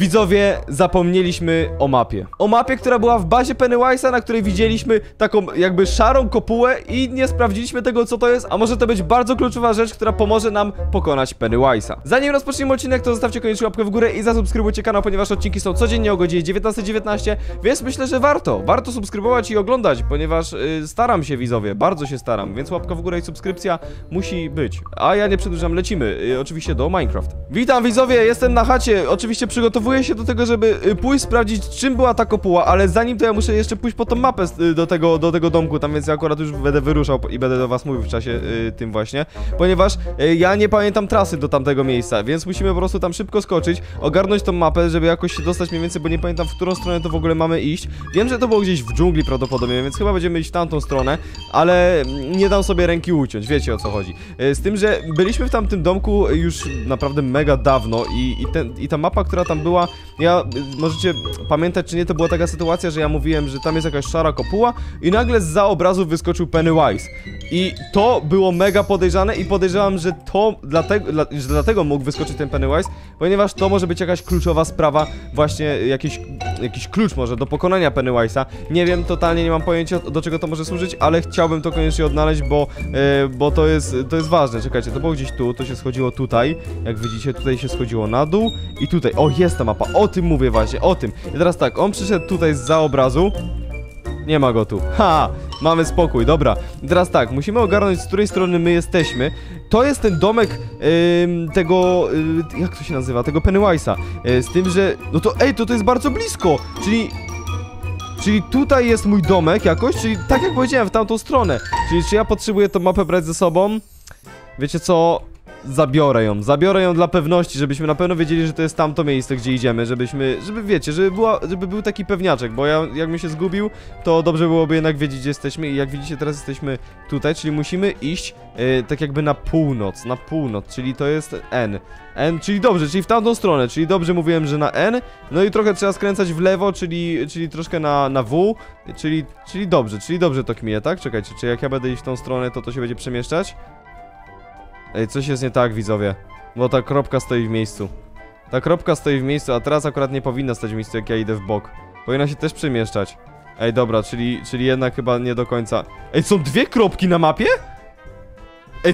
Widzowie, zapomnieliśmy o mapie. O mapie, która była w bazie Pennywise'a, na której widzieliśmy taką jakby szarą kopułę i nie sprawdziliśmy tego, co to jest, a może to być bardzo kluczowa rzecz, która pomoże nam pokonać Pennywise'a. Zanim rozpoczniemy odcinek, to zostawcie koniecznie łapkę w górę i zasubskrybujcie kanał, ponieważ odcinki są codziennie o godzinie 19:19, więc myślę, że warto subskrybować i oglądać, ponieważ staram się, widzowie, bardzo się staram, więc łapka w górę i subskrypcja musi być. A ja nie przedłużam, lecimy, oczywiście do Minecraft. Witam, widzowie, jestem na chacie, oczywiście przygotowuję się do tego, żeby pójść sprawdzić, czym była ta kopuła, ale zanim to ja muszę jeszcze pójść po tą mapę do tego domku, tam, więc ja akurat już będę wyruszał i będę do was mówił w czasie tym właśnie, ponieważ ja nie pamiętam trasy do tamtego miejsca, więc musimy po prostu tam szybko skoczyć, ogarnąć tą mapę, żeby jakoś się dostać mniej więcej, bo nie pamiętam, w którą stronę to w ogóle mamy iść. Wiem, że to było gdzieś w dżungli prawdopodobnie, więc chyba będziemy iść w tamtą stronę, ale nie dam sobie ręki uciąć, wiecie, o co chodzi. Z tym, że byliśmy w tamtym domku już naprawdę mega dawno i ta mapa, która tam była, możecie pamiętać czy nie, to była taka sytuacja, że ja mówiłem, że tam jest jakaś szara kopuła i nagle zza obrazu wyskoczył Pennywise. I to było mega podejrzane i podejrzewam, że to dlatego mógł wyskoczyć ten Pennywise, ponieważ to może być jakaś kluczowa sprawa, właśnie jakiś klucz może do pokonania Pennywise'a. Nie wiem, totalnie nie mam pojęcia, do czego to może służyć, ale chciałbym to koniecznie odnaleźć, bo to jest ważne. Czekajcie, to było gdzieś tu, to się schodziło tutaj, jak widzicie, tutaj się schodziło na dół i tutaj, o, jest ta mapa, o tym mówię właśnie, o tym. I teraz tak, on przyszedł tutaj zza obrazu. Nie ma go tu. Ha! Mamy spokój, dobra. I teraz tak, musimy ogarnąć, z której strony my jesteśmy. To jest ten domek tego... jak to się nazywa? Tego Pennywise'a. Z tym, że... No to, ej, to jest bardzo blisko. Czyli tutaj jest mój domek jakoś, czyli tak jak powiedziałem, w tamtą stronę. Czyli czy ja potrzebuję tą mapę brać ze sobą? Wiecie co? Zabiorę ją dla pewności, żebyśmy na pewno wiedzieli, że to jest tamto miejsce, gdzie idziemy, wiecie, żeby był taki pewniaczek, bo jakbym się zgubił, to dobrze byłoby jednak wiedzieć, gdzie jesteśmy i jak widzicie, teraz jesteśmy tutaj, czyli musimy iść tak jakby na północ, czyli to jest N, czyli dobrze, czyli w tamtą stronę, czyli dobrze mówiłem, że na N, no i trochę trzeba skręcać w lewo, czyli troszkę na W, czyli dobrze to kminie, tak? Czekajcie, czy jak ja będę iść w tą stronę, to się będzie przemieszczać? Ej, coś jest nie tak, widzowie, bo ta kropka stoi w miejscu. Ta kropka stoi w miejscu, a teraz akurat nie powinna stać w miejscu, jak ja idę w bok. Powinna się też przemieszczać. Ej, dobra, czyli jednak chyba nie do końca. Ej, są dwie kropki na mapie? Ej,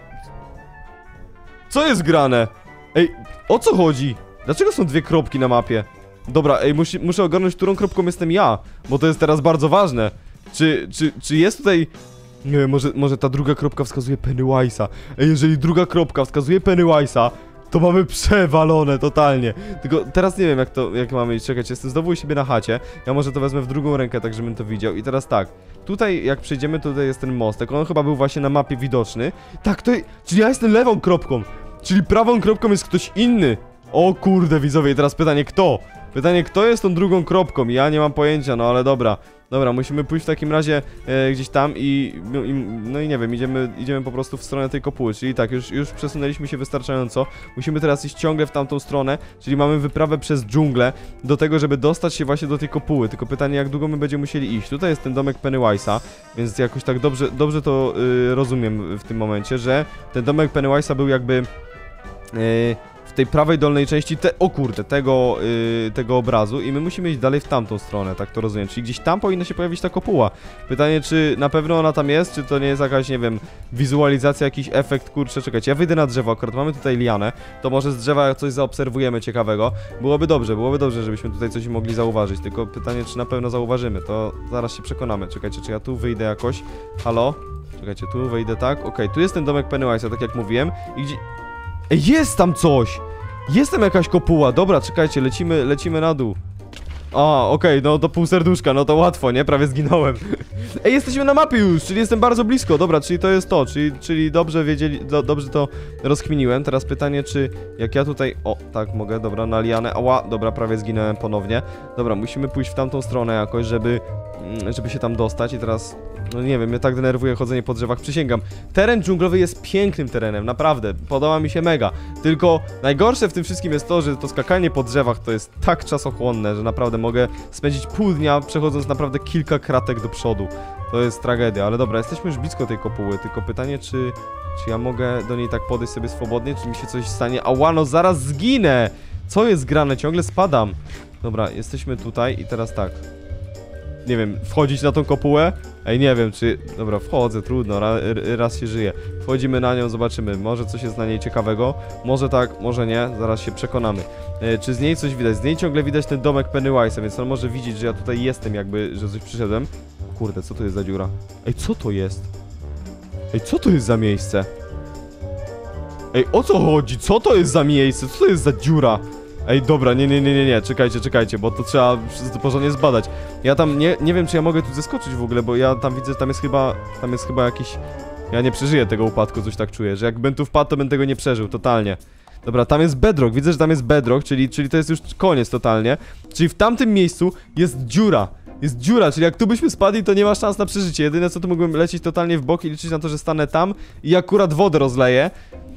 co jest grane? Ej, o co chodzi? Dlaczego są dwie kropki na mapie? Dobra, ej, muszę ogarnąć, którą kropką jestem ja, bo to jest teraz bardzo ważne. Czy jest tutaj... Nie wiem, może ta druga kropka wskazuje Pennywise'a. Ej, jeżeli druga kropka wskazuje Pennywise'a, to mamy przewalone totalnie. Tylko teraz nie wiem, jak mamy iść. Czekajcie, jestem znowu u siebie na chacie. Ja może to wezmę w drugą rękę, tak żebym to widział. I teraz tak, tutaj jak przejdziemy, tutaj jest ten mostek. On chyba był właśnie na mapie widoczny. Tak, czyli ja jestem lewą kropką. Czyli prawą kropką jest ktoś inny. O kurde, widzowie, i teraz pytanie, kto? Pytanie, kto jest tą drugą kropką? Ja nie mam pojęcia, no ale dobra. Dobra, musimy pójść w takim razie gdzieś tam no i nie wiem, idziemy po prostu w stronę tej kopuły, czyli tak, już przesunęliśmy się wystarczająco. Musimy teraz iść ciągle w tamtą stronę, czyli mamy wyprawę przez dżunglę do tego, żeby dostać się właśnie do tej kopuły. Tylko pytanie, jak długo my będziemy musieli iść. Tutaj jest ten domek Pennywise'a, więc jakoś tak dobrze to rozumiem w tym momencie, że ten domek Pennywise'a był jakby... w tej prawej dolnej części tego obrazu i my musimy iść dalej w tamtą stronę, tak to rozumiem, czyli gdzieś tam powinna się pojawić ta kopuła. Pytanie, czy na pewno ona tam jest, czy to nie jest jakaś, nie wiem, wizualizacja, jakiś efekt, kurczę, czekajcie, ja wyjdę na drzewo, akurat mamy tutaj lianę, to może z drzewa coś zaobserwujemy ciekawego, byłoby dobrze, żebyśmy tutaj coś mogli zauważyć, tylko pytanie, czy na pewno zauważymy, to zaraz się przekonamy. Czekajcie, czy ja tu wyjdę jakoś, halo? Czekajcie, tu wejdę, tak, okej, tu jest ten domek Pennywise'a, tak jak mówiłem i gdzie... Ej, jest tam coś! Jest tam jakaś kopuła, dobra, czekajcie, lecimy na dół. A, okej, no to pół serduszka, no to łatwo, nie? Prawie zginąłem. Ej, jesteśmy na mapie już, czyli jestem bardzo blisko, dobra, czyli to jest to, czyli dobrze wiedzieli, dobrze to rozkminiłem. Teraz pytanie, czy jak ja tutaj, o, tak mogę, dobra, na lianę, ała, dobra, prawie zginąłem ponownie. Dobra, musimy pójść w tamtą stronę jakoś, żeby się tam dostać i teraz... No nie wiem, mnie tak denerwuje chodzenie po drzewach, przysięgam. Teren dżunglowy jest pięknym terenem, naprawdę, podoba mi się mega. Tylko najgorsze w tym wszystkim jest to, że to skakanie po drzewach to jest tak czasochłonne, że naprawdę mogę spędzić pół dnia przechodząc naprawdę kilka kratek do przodu. To jest tragedia, ale dobra, jesteśmy już blisko tej kopuły, tylko pytanie, czy ja mogę do niej tak podejść sobie swobodnie, czy mi się coś stanie? Ała, no zaraz zginę! Co jest grane? Ciągle spadam. Dobra, jesteśmy tutaj i teraz tak. Nie wiem, wchodzić na tą kopułę? Ej, nie wiem, czy... Dobra, wchodzę, trudno, raz się żyje. Wchodzimy na nią, zobaczymy. Może coś jest na niej ciekawego. Może tak, może nie. Zaraz się przekonamy. Czy z niej coś widać? Z niej ciągle widać ten domek Pennywise'a, więc on może widzieć, że ja tutaj jestem jakby, że coś przyszedłem. Kurde, co to jest za dziura? Ej, co to jest? Ej, co to jest za miejsce? Ej, o co chodzi? Co to jest za miejsce? Co to jest za dziura? Ej, dobra, nie, czekajcie, bo to trzeba porządnie zbadać. Ja tam nie wiem, czy ja mogę tu zeskoczyć w ogóle, bo ja tam widzę, tam jest chyba jakiś... Ja nie przeżyję tego upadku, coś tak czuję, że jakbym tu wpadł, to bym tego nie przeżył, totalnie. Dobra, tam jest bedrock, widzę, że tam jest bedrock, czyli to jest już koniec totalnie. Czyli w tamtym miejscu jest dziura. Jest dziura, czyli jak tu byśmy spadli, to nie ma szans na przeżycie. Jedyne co, to mógłbym lecieć totalnie w bok i liczyć na to, że stanę tam i akurat wodę rozleję.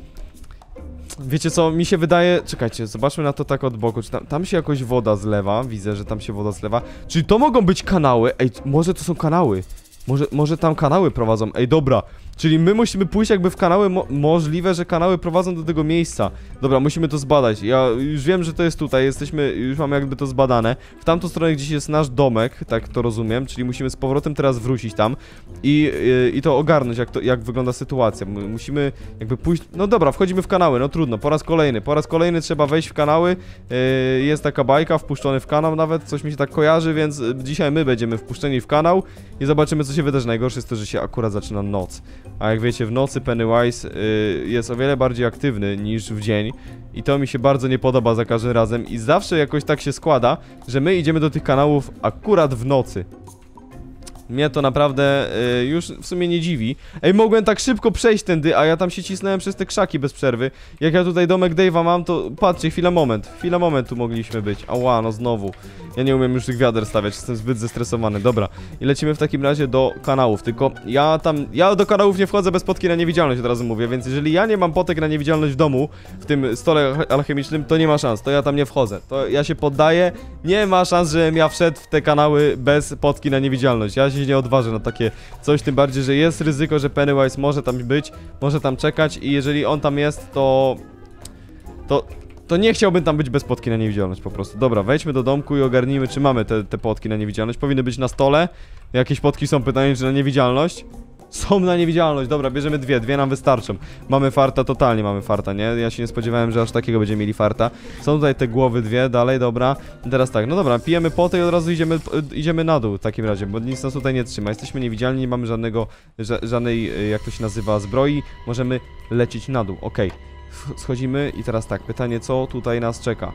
Wiecie co, mi się wydaje... Czekajcie, zobaczmy na to tak od boku. Czy tam się jakoś woda zlewa? Widzę, że tam się woda zlewa. Czyli to mogą być kanały. Ej, może to są kanały. Może tam kanały prowadzą. Ej, dobra. Czyli my musimy pójść jakby w kanały, możliwe, że kanały prowadzą do tego miejsca. Dobra, musimy to zbadać. Ja już wiem, że to jest tutaj, już mamy jakby to zbadane. W tamtą stronę gdzieś jest nasz domek, tak to rozumiem, czyli musimy z powrotem teraz wrócić tam i to ogarnąć, jak wygląda sytuacja. Musimy jakby pójść, no dobra, wchodzimy w kanały, no trudno, po raz kolejny trzeba wejść w kanały. Jest taka bajka, wpuszczony w kanał nawet, coś mi się tak kojarzy, więc dzisiaj my będziemy wpuszczeni w kanał i zobaczymy, co się wydarzy. Najgorsze jest to, że się akurat zaczyna noc. A jak wiecie, w nocy Pennywise jest o wiele bardziej aktywny niż w dzień. I to mi się bardzo nie podoba za każdym razem. I zawsze jakoś tak się składa, że my idziemy do tych kanałów akurat w nocy. Mnie to naprawdę już w sumie nie dziwi. Ej, mogłem tak szybko przejść tędy, a ja tam się cisnąłem przez te krzaki bez przerwy. Jak ja tutaj domek Dave'a mam, to patrzcie, chwila moment tu mogliśmy być. Ała, no znowu. Ja nie umiem już tych wiader stawiać, jestem zbyt zestresowany. Dobra, i lecimy w takim razie do kanałów, tylko ja do kanałów nie wchodzę bez potki na niewidzialność, od razu mówię, więc jeżeli ja nie mam potek na niewidzialność w domu, w tym stole alchemicznym, to nie ma szans, to ja tam nie wchodzę. To ja się poddaję, nie ma szans, żebym ja wszedł w te kanały bez potki na niewidzialność. Ja się nie odważę na takie coś, tym bardziej, że jest ryzyko, że Pennywise może tam być, może tam czekać i jeżeli on tam jest, to nie chciałbym tam być bez potki na niewidzialność po prostu. Dobra, wejdźmy do domku i ogarnijmy, czy mamy te potki na niewidzialność. Powinny być na stole. Jakieś potki są, pytanie, czy na niewidzialność? Są na niewidzialność, dobra, bierzemy dwie nam wystarczą. Mamy farta, totalnie mamy farta, nie? Ja się nie spodziewałem, że aż takiego będziemy mieli farta. Są tutaj te głowy dwie, dalej, dobra. I teraz tak, no dobra, pijemy potę i od razu idziemy na dół w takim razie, bo nic nas tutaj nie trzyma. Jesteśmy niewidzialni, nie mamy żadnej, jak to się nazywa, zbroi. Możemy lecieć na dół, okej. Schodzimy i teraz tak, pytanie, co tutaj nas czeka?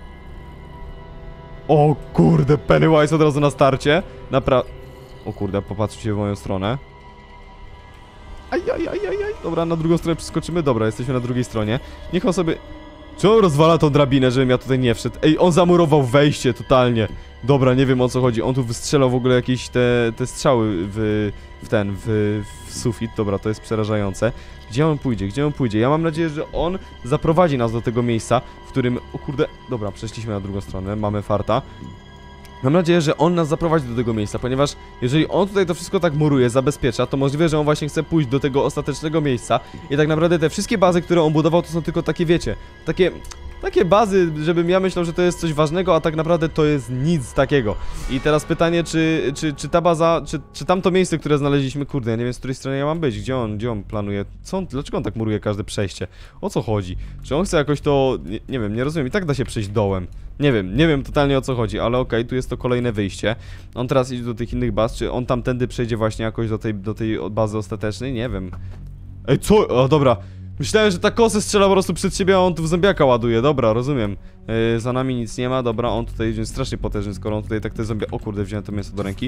O kurde, Pennywise od razu na starcie. O kurde, popatrzcie w moją stronę. Ajajajajaj. Dobra, na drugą stronę przeskoczymy. Dobra, jesteśmy na drugiej stronie. Niech on sobie... Czy on rozwala tą drabinę, żebym ja tutaj nie wszedł? Ej, on zamurował wejście totalnie. Dobra, nie wiem o co chodzi. On tu wystrzelał w ogóle jakieś te strzały w sufit. Dobra, to jest przerażające. Gdzie on pójdzie? Ja mam nadzieję, że on zaprowadzi nas do tego miejsca, w którym... O kurde... Dobra, przeszliśmy na drugą stronę. Mamy farta. Mam nadzieję, że on nas zaprowadzi do tego miejsca, ponieważ jeżeli on tutaj to wszystko tak muruje, zabezpiecza, to możliwe, że on właśnie chce pójść do tego ostatecznego miejsca i tak naprawdę te wszystkie bazy, które on budował, to są tylko takie, wiecie, takie bazy, żebym ja myślał, że to jest coś ważnego, a tak naprawdę to jest nic takiego. I teraz pytanie, czy ta baza, czy tamto miejsce, które znaleźliśmy, kurde, ja nie wiem, z której strony ja mam być, gdzie on planuje, dlaczego on tak muruje każde przejście? O co chodzi? Czy on chce jakoś to, nie wiem, nie rozumiem, i tak da się przejść dołem. Nie wiem totalnie o co chodzi, ale okej, tu jest to kolejne wyjście. On teraz idzie do tych innych baz, czy on tamtędy przejdzie właśnie jakoś do tej bazy ostatecznej? Nie wiem. Ej, co? O, dobra. Myślałem, że ta kosę strzela po prostu przed siebie, a on tu w zombiaka ładuje. Dobra, rozumiem. Za nami nic nie ma, dobra, on tutaj idzie strasznie potężny, skoro on tutaj tak te zombie... O kurde, wziąłem to mięso do ręki.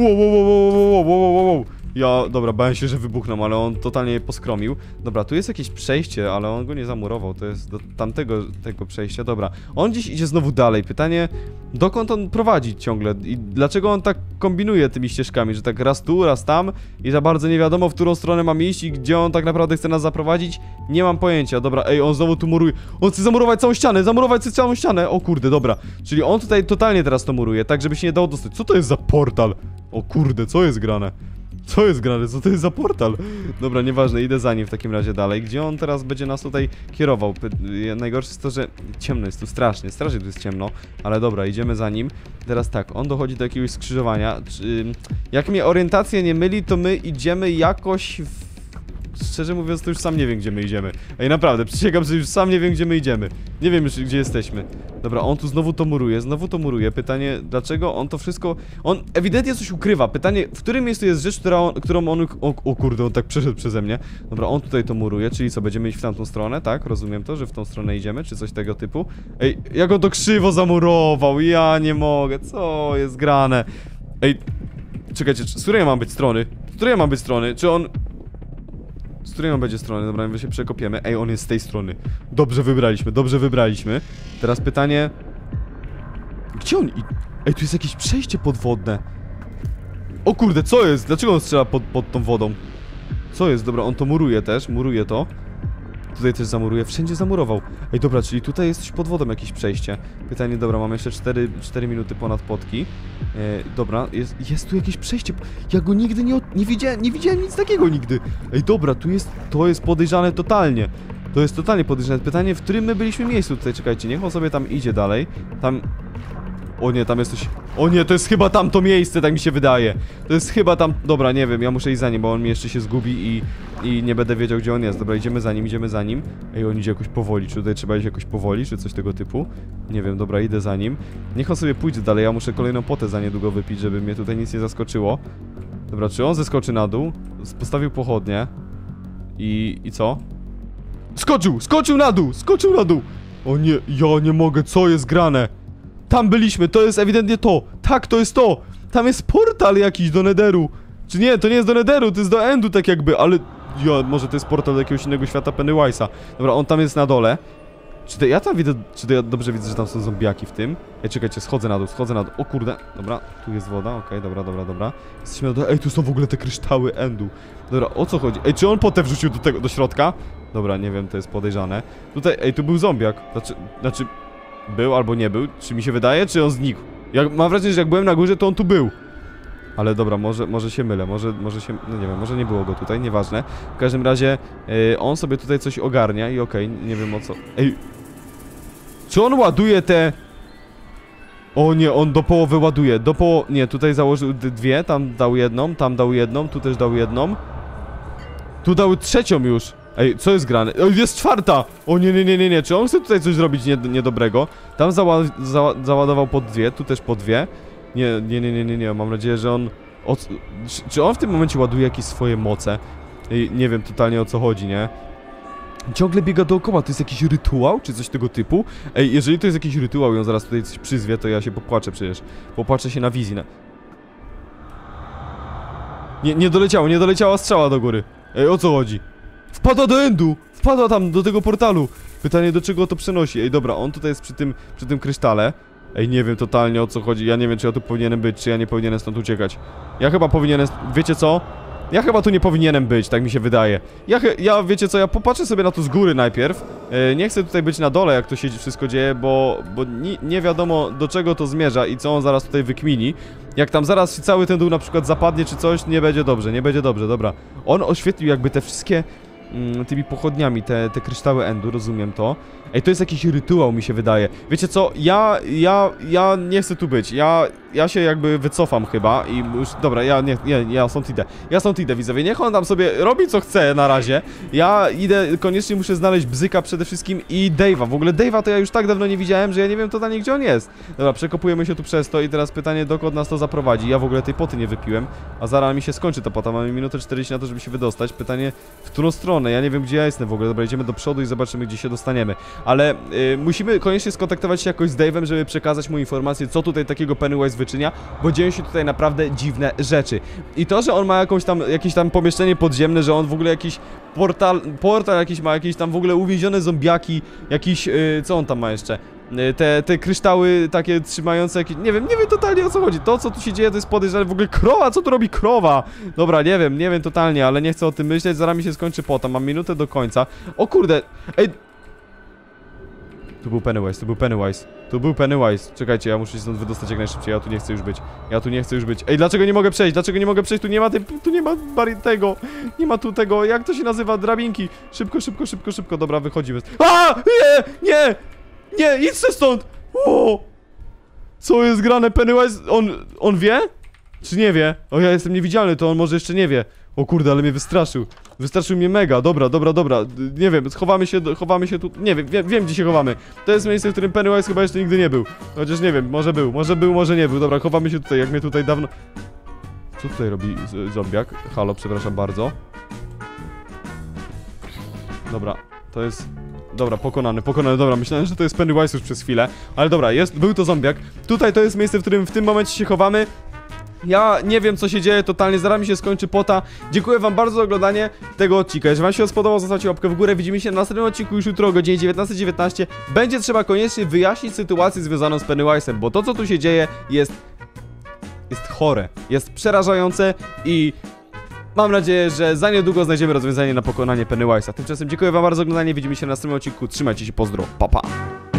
Wow. Ja, dobra, bałem się, że wybuchną, ale on totalnie je poskromił. Dobra, tu jest jakieś przejście, ale on go nie zamurował, to jest do tego przejścia, dobra. On dziś idzie znowu dalej, pytanie, dokąd on prowadzi ciągle i dlaczego on tak kombinuje tymi ścieżkami, że tak raz tu, raz tam i za bardzo nie wiadomo, w którą stronę mam iść i gdzie on tak naprawdę chce nas zaprowadzić, nie mam pojęcia, dobra, ej, on znowu tu muruje, on chce zamurować całą ścianę, całą ścianę, o kurde, dobra, czyli on tutaj totalnie teraz to muruje, tak żeby się nie dało dostać, co to jest za portal? O kurde, co jest grane? Co jest grane? Co to jest za portal? Dobra, nieważne, idę za nim w takim razie dalej. Gdzie on teraz będzie nas tutaj kierował? Najgorsze jest to, że ciemno jest tu strasznie tu jest ciemno. Ale dobra, idziemy za nim. Teraz tak, on dochodzi do jakiegoś skrzyżowania. Jak mnie orientacja nie myli, to my idziemy jakoś Szczerze mówiąc, to już sam nie wiem, gdzie my idziemy. Ej, naprawdę, przysięgam, że już sam nie wiem, gdzie my idziemy. Nie wiem już, gdzie jesteśmy. Dobra, on tu znowu to muruje. Pytanie, dlaczego on to wszystko... On ewidentnie coś ukrywa. Pytanie, w którym miejscu jest rzecz, którą on... O kurde, on tak przeszedł przeze mnie. Dobra, on tutaj to muruje, czyli co, będziemy iść w tamtą stronę, tak? Rozumiem to, że w tą stronę idziemy, czy coś tego typu. Ej, jak on to krzywo zamurował, ja nie mogę, co jest grane? Ej, czekajcie, z której ja mam być strony? Z której ja mam być strony? Czy on... Z której on będzie strony? Dobra, my się przekopiemy. Ej, on jest z tej strony. Dobrze wybraliśmy. Teraz pytanie... Gdzie on... Ej, tu jest jakieś przejście podwodne. O kurde, co jest? Dlaczego on strzela pod tą wodą? Co jest? Dobra, on to muruje też, muruje to. Tutaj też zamuruje, wszędzie zamurował. Ej, dobra, czyli tutaj jest coś pod wodą, jakieś przejście. Pytanie, dobra, mamy jeszcze 4 minuty ponad potki. Dobra, jest tu jakieś przejście. Ja go nigdy nie widziałem nic takiego nigdy. Ej, dobra, to jest podejrzane totalnie. To jest totalnie podejrzane. Pytanie, w którym my byliśmy miejscu tutaj, czekajcie, niech on sobie tam idzie dalej. Tam... O nie, tam jest coś... O nie, to jest chyba tamto miejsce, tak mi się wydaje. To jest chyba tam... Dobra, nie wiem, ja muszę iść za nim, bo on mi jeszcze się zgubi i nie będę wiedział, gdzie on jest. Dobra, idziemy za nim. Ej, on idzie jakoś powoli, czy tutaj trzeba iść jakoś powoli, czy coś tego typu? Nie wiem, dobra, idę za nim. Niech on sobie pójdzie dalej, ja muszę kolejną potę za niedługo wypić, żeby mnie tutaj nic nie zaskoczyło. Dobra, czy on zeskoczy na dół? Postawił pochodnie. I co? Skoczył na dół! O nie, ja nie mogę, co jest grane? Tam byliśmy, to jest ewidentnie to. Tak, to jest to. Tam jest portal jakiś do Netheru. Czy nie, to nie jest do Netheru, to jest do Endu tak jakby, ale... może to jest portal do jakiegoś innego świata Pennywise'a. Dobra, on tam jest na dole. Czy ja dobrze widzę, że tam są zombiaki w tym? Ej, czekajcie, schodzę na dół. O kurde, dobra, tu jest woda, okej, dobra. Jesteśmy na dole. Ej, tu są w ogóle te kryształy Endu. Dobra, o co chodzi? Ej, czy on potę wrzucił do środka? Dobra, nie wiem, to jest podejrzane. Tutaj, ej, tu był zombiak. Znaczy... Był albo nie był, czy mi się wydaje, czy on znikł? Mam wrażenie, że jak byłem na górze, to on tu był. Ale dobra, może się mylę, może się... No nie wiem, może nie było go tutaj, nieważne. W każdym razie on sobie tutaj coś ogarnia i okej, nie wiem o co... Ej! Czy on ładuje te... O nie, on do połowy ładuje, Nie, tutaj założył dwie, tam dał jedną, tu też dał jedną. Tu dał trzecią już. Ej, co jest grane? Ej, jest czwarta! O nie, czy on chce tutaj coś zrobić niedobrego? Tam załadował po dwie, tu też po dwie. Nie, mam nadzieję, że on... Czy on w tym momencie ładuje jakieś swoje moce? Ej, nie wiem totalnie o co chodzi, nie? Ciągle biega dookoła, to jest jakiś rytuał, czy coś tego typu? Ej, jeżeli to jest jakiś rytuał i on zaraz tutaj coś przyzwie, to ja się popłaczę przecież. Popłaczę się na wizji, Nie doleciała strzała do góry. Ej, o co chodzi? Wpadła do Endu! Wpadła tam, do tego portalu! Pytanie, do czego to przenosi? Ej, dobra, on tutaj jest przy tym krysztale. Ej, nie wiem totalnie o co chodzi. Ja nie wiem, czy ja tu powinienem być, czy ja nie powinienem stąd uciekać. Ja chyba powinienem... Wiecie co? Ja chyba tu nie powinienem być, tak mi się wydaje. Wiecie co, ja popatrzę sobie na to z góry najpierw. Nie chcę tutaj być na dole, jak to się wszystko dzieje, bo nie wiadomo, do czego to zmierza i co on zaraz tutaj wykmini. Jak tam zaraz cały ten dół na przykład zapadnie czy coś, nie będzie dobrze, dobra. On oświetlił jakby te wszystkie... tymi pochodniami, te kryształy Endu, rozumiem to. Ej, to jest jakiś rytuał, mi się wydaje. Wiecie co, ja nie chcę tu być. Ja się jakby wycofam chyba i już, dobra, ja stąd idę, widzowie. Niech on tam sobie robi co chce na razie. Ja idę, koniecznie muszę znaleźć Bzyka przede wszystkim i Dave'a. W ogóle Dave'a to ja już tak dawno nie widziałem, że ja nie wiem totalnie gdzie on jest. Dobra, przekopujemy się tu przez to i teraz pytanie, dokąd nas to zaprowadzi. Ja w ogóle tej poty nie wypiłem, a zaraz mi się skończy ta pota. Mamy minutę 40 na to, żeby się wydostać. Pytanie, w którą stronę? Ja nie wiem, gdzie ja jestem w ogóle. Dobra, idziemy do przodu i zobaczymy, gdzie się dostaniemy. Ale musimy koniecznie skontaktować się jakoś z Dave'em, żeby przekazać mu informację, co tutaj takiego Pennywise wyczynia, bo dzieją się tutaj naprawdę dziwne rzeczy. I to, że on ma jakieś tam pomieszczenie podziemne, że on w ogóle jakiś portal jakiś ma, jakieś tam w ogóle uwięzione zombiaki, jakiś, co on tam ma jeszcze? Te kryształy takie trzymające jakieś... Nie wiem totalnie o co chodzi. To, co tu się dzieje, to jest podejrzane. W ogóle krowa, co tu robi krowa? Dobra, nie wiem totalnie, ale nie chcę o tym myśleć. Zaraz mi się skończy pota, mam minutę do końca. O kurde, ej... Tu był Pennywise, tu był Pennywise. Tu był Pennywise. Czekajcie, ja muszę się stąd wydostać jak najszybciej. Ja tu nie chcę już być. Ja tu nie chcę już być. Ej, dlaczego nie mogę przejść? Dlaczego nie mogę przejść? Tu nie ma tu nie ma tego. Nie ma tu tego. Jak to się nazywa? Drabinki. Szybko, szybko, szybko, szybko. Dobra, wychodzimy. A! Nie! Nie! Nie! Idźcie stąd! O! Co jest grane? Pennywise? On wie? Czy nie wie? O, ja jestem niewidzialny, to on może jeszcze nie wie. O kurde, ale mnie wystraszył. Wystraszył mnie mega. Dobra, dobra, dobra. Nie wiem, chowamy się tu. Nie wiem, wiem gdzie się chowamy. To jest miejsce, w którym Pennywise chyba jeszcze nigdy nie był. Chociaż nie wiem, może był, może nie był. Dobra, chowamy się tutaj, jak mnie tutaj dawno... Co tutaj robi zombiak? Halo, przepraszam bardzo. Dobra, to jest... Dobra, pokonany, dobra, myślałem, że to jest Pennywise już przez chwilę. Ale dobra, był to zombiak. Tutaj to jest miejsce, w którym w tym momencie się chowamy. Ja nie wiem co się dzieje totalnie, zaraz mi się skończy pota. Dziękuję wam bardzo za oglądanie tego odcinka. Jeżeli wam się spodobał, zostawcie łapkę w górę. Widzimy się na następnym odcinku już jutro o godzinie 19:19. Będzie trzeba koniecznie wyjaśnić sytuację związaną z Pennywise'em, bo to co tu się dzieje jest chore, jest przerażające i mam nadzieję, że za niedługo znajdziemy rozwiązanie na pokonanie Pennywise'a. Tymczasem dziękuję wam bardzo za oglądanie, widzimy się na następnym odcinku. Trzymajcie się, pozdro, pa pa.